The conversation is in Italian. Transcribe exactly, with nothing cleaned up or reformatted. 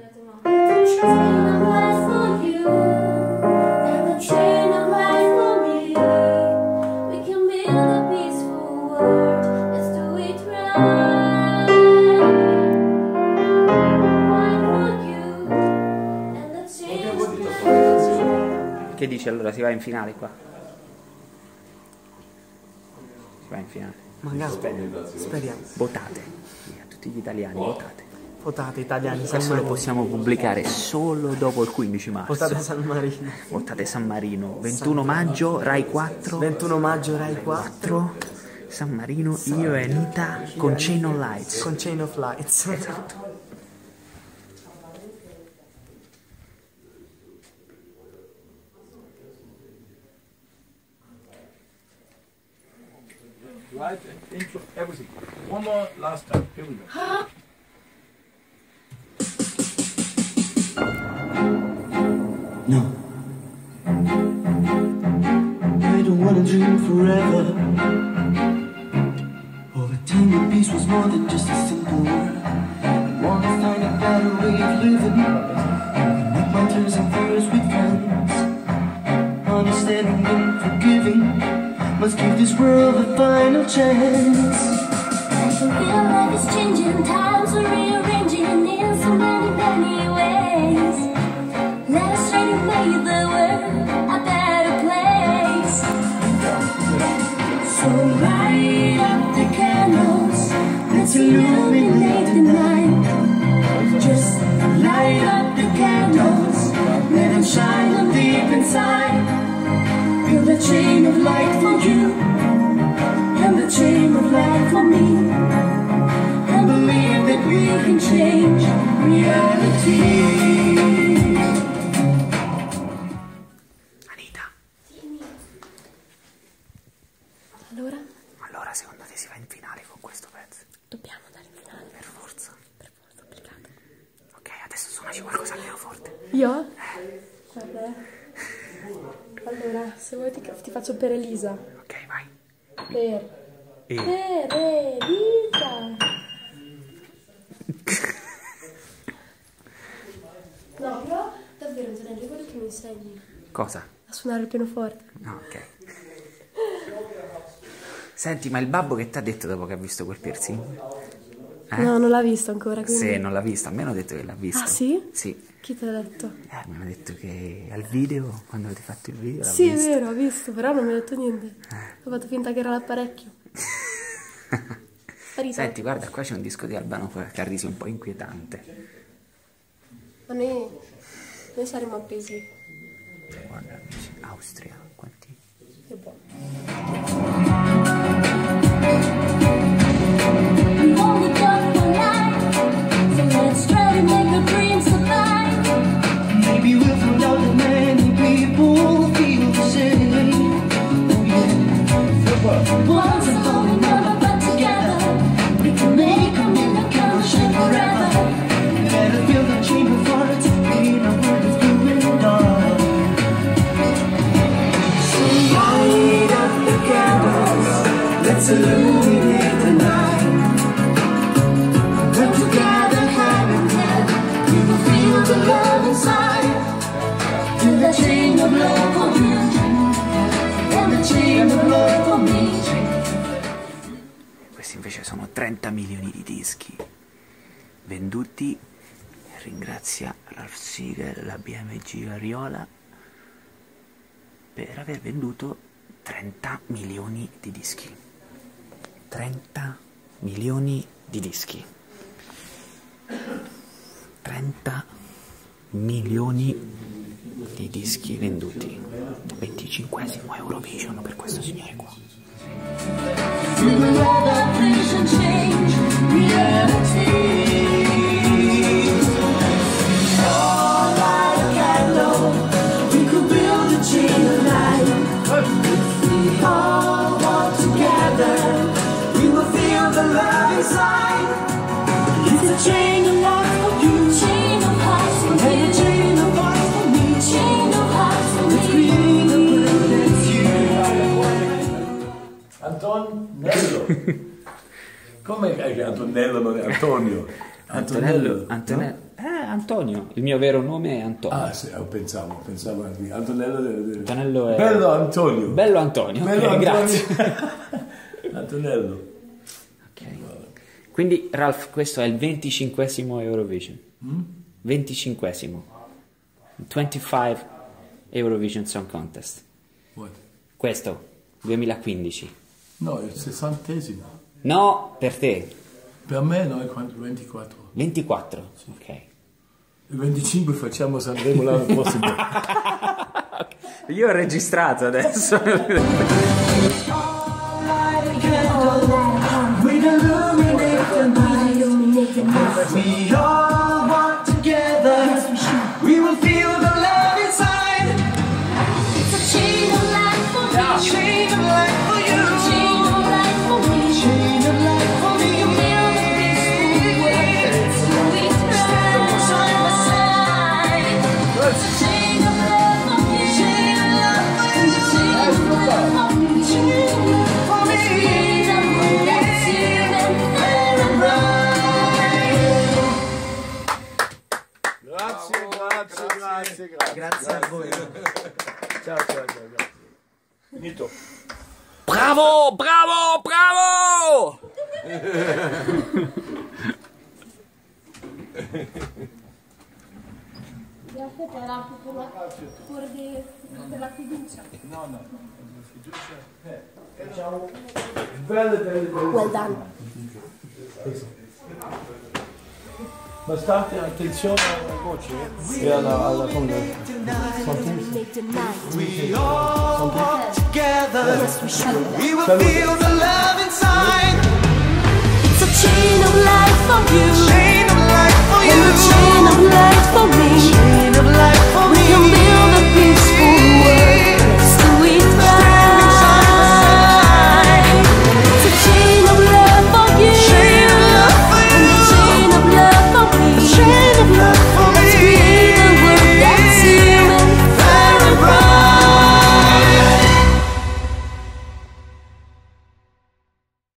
Che dici allora? Si va in finale qua? Si va in finale. Magari. Speriamo. Speriamo. Votate. A tutti gli italiani, votate. Votate italiani. Questo lo possiamo pubblicare solo dopo il quindici marzo. Votate San Marino. Votate San Marino. ventuno maggio, Rai quattro. ventuno maggio, Rai quattro. San Marino, io e Anita con Chain of Lights. Con Chain of Lights. Esatto. Right, intro, everything. One more last time. Here we go. No, I don't wanna dream forever. Over time and peace was more than just a simple word. I wanna find a better way of living. Connect my tears and fears with friends. Understanding and forgiving. Must give this world a final chance. I can feel life is changing, times are rearranging in so many, many ways. Let us try to make the world a better place. So light up the candles, let's illuminate the night. Just light up the candles, let them shine on deep inside. Build a chain of light for you, and a chain of light for me, and believe that we can change reality. Anita. Allora? Allora secondo te si va in finale con questo pezzo? Dobbiamo andare in finale. Per forza. Per forza, obbligato. Ok, adesso suonaci qualcosa al pianoforte. Io? Eh. Guarda. Allora, se vuoi ti, ti faccio per Elisa. Ok, vai. Per. E. Per Elisa. No, però davvero Antonello, voglio che mi insegni. Cosa? A suonare il pianoforte. No, ok. Senti, ma il babbo che ti ha detto dopo che ha visto quel piercing? Eh? No, non l'ha visto ancora. Quindi... Se non l'ha visto, a me hanno detto che l'ha visto. Ah, sì? Sì. Chi te l'ha detto? Eh, mi hanno detto che al video, quando avete fatto il video, l'ha Sì, visto. è vero, ho visto, però non mi ha detto niente. Eh. Ho fatto finta che era l'apparecchio. Senti, guarda, qua c'è un disco di Albano Carrisi un po' inquietante. Ma noi, noi saremo appesi. Guarda, amici, Austria, quanti? Che buono. Maybe we'll find out that many people feel the same. Once upon another, but together we can make a miracle shine forever. Let us build a chain of hearts in a world of blue and dark. So light up the candles, let's illuminate the night. When together, hand in hand, we will feel the love inside. Build a chain of love for you, and a chain of love for me. Questi invece sono trenta milioni di dischi venduti. Ringrazia Ralph Siegel, la B M G Ariola, per aver venduto trenta milioni di dischi. trenta milioni di dischi. trenta milioni di dischi venduti. venticinquesimo Eurovision per questo signore qua. Antonello. Come è che Antonello non è Antonio? Antonello, Antonello, Eh, Antonio, il mio vero nome è Antonio. Ah, sì, pensavo, pensavo anche Antonello. De, de... Antonello è... Bello Antonio. Bello Antonio, Bello ok, Antonio. grazie. Antonello. Okay. Quindi Ralph, questo è il venticinquesimo Eurovision. Mm? venticinquesimo. venticinque Eurovision Song Contest. What? Questo, duemilaquindici. No, è il sessantesimo. No, per te. Per me no, è ventiquattro. ventiquattro, sì. Ok. Il venticinque facciamo Sanremo l'anno prossimo. Io ho registrato adesso. We illuminate the night. We all walk together. We will feel the love inside. It's a chain of life for me. Chain of life for you. Chain of life for me. Chain of life for me. You build a peaceful world. So we stand side by side. It's a chain of love for me. Chain of love for you. Chain of love for me. Chain of love for me. Freedom that's here and fair and bright. Grazie, grazie, grazie, grazie. Grazie a voi. Ciao, ciao, ciao. ciao. Finito. Bravo, bravo, bravo! Grazie per la, per la, per di- per la fiducia. No, no. Ciao. Belle, belle, belle. Well done. Ma state attenzione alla voce e alla, alla come We all walk together. We will feel the love inside. It's a chain of life for